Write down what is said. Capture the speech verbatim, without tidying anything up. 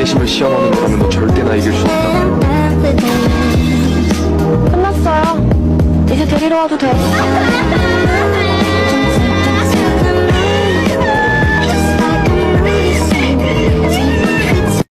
인내심을 시험하는 거라면 너 절대 나 이길 수 없다. 끝났어요. 이제 데리러 와도 돼.